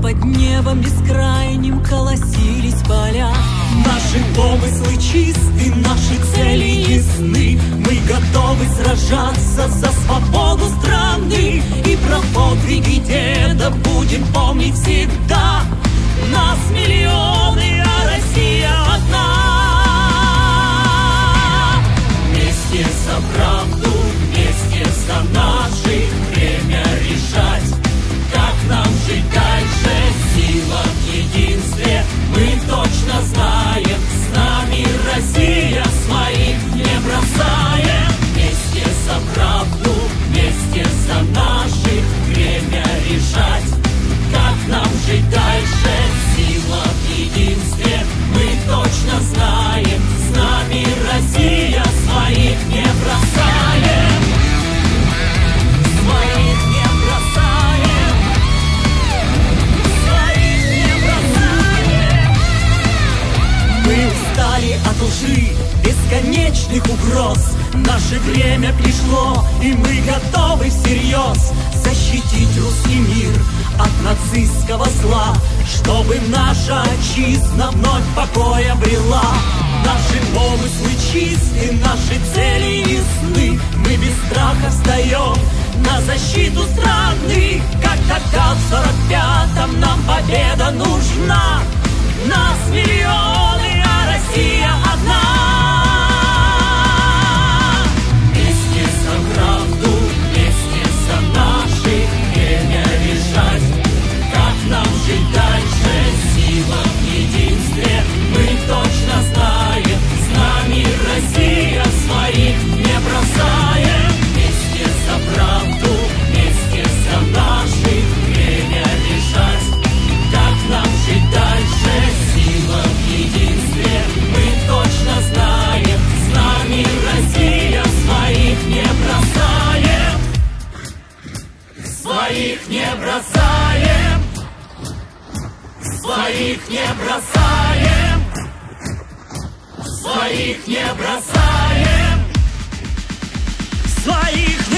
под небом бескрайним колосились поля. Наши помыслы чисты, наши цели ясны. Мы готовы сражаться за свободу страны. И про подвиги деда будем помнить всегда. Нас миллионы, а Россия одна. Вместе за правду, вместе за наших. Время решать, как нам жить дальше. Сила в единстве, мы точно знаем. С нами Россия, своих не бросаем. Вместе за правду, вместе за наших. Время решать, как нам жить дальше. Сила в единстве, мы точно знаем. С нами Россия, своих не бросаем. Своих не бросаем. Своих не бросаем. Мы устали от лжи, бесконечных угроз. Наше время пришло, и мы готовы всерьез защитить русский мир от нацистского зла, чтобы наша отчизна вновь покой обрела. Наши помыслы чисты, наши цели ясны. Мы без страха встаем на защиту страны. Как тогда в 45-м нам победа нужна. Нас миллионы, а Россия одна. Вместе за правду, вместе за наших. Время решать, как нам жить дальше. Сила в единстве, мы точно знаем. С нами Россия, своих не бросаем. Вместе за правду, вместе за наших. Время решать, как нам жить дальше. Сила в единстве, мы точно знаем. С нами Россия, своих не бросаем. Своих не бросаем. Своих не бросаем. Своих не бросаем. Своих